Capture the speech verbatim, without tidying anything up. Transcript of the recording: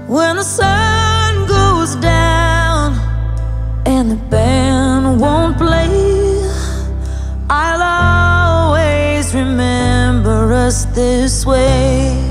when the sun goes down and the band won't play, I'll always remember us this way.